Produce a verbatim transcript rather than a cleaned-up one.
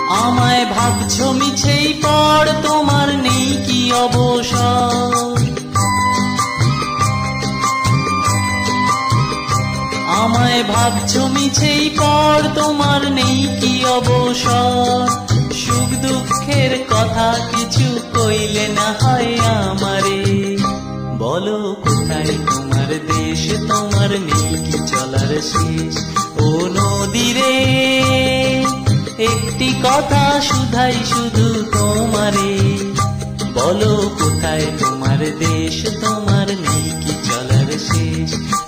আমায় ভাবছো মিছেই পর, তোমার নেই কি অবসর। আমায় ভাবছো মিছেই পর, তোমার নেই কি অবসর। সুখ দুঃখের কথা কিছু কইলে না হয় আমারে, বলো কোথায় তোমার দেশ, তোমার নেই কি চলার শেষ। ও নদীরে একটি কথা শুধাই শুধু তোমারে, বলো কোথায় তোমার দেশ, তোমার নেই কি চলার শেষ।